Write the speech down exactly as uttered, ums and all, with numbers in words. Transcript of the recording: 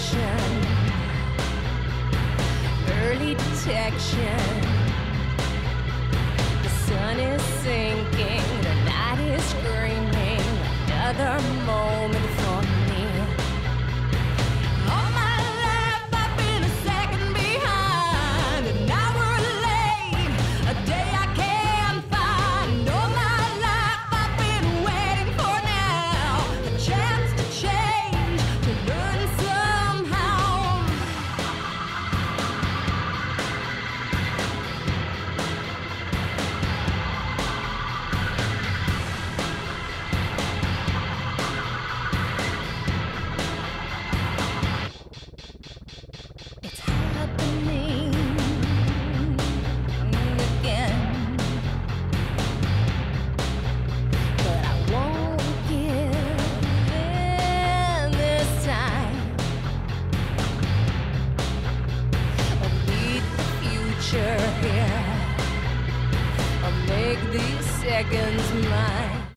reflection, early detection. The sun is sinking, the night is screaming. Another moment for me. All my life I've been a second behind, an hour late, a day I can't find. All my life I've been waiting for now, a chance to change, to learn somehow. It's happening again, but I won't give in this time. I'll meet the future here. I'll make these seconds mine.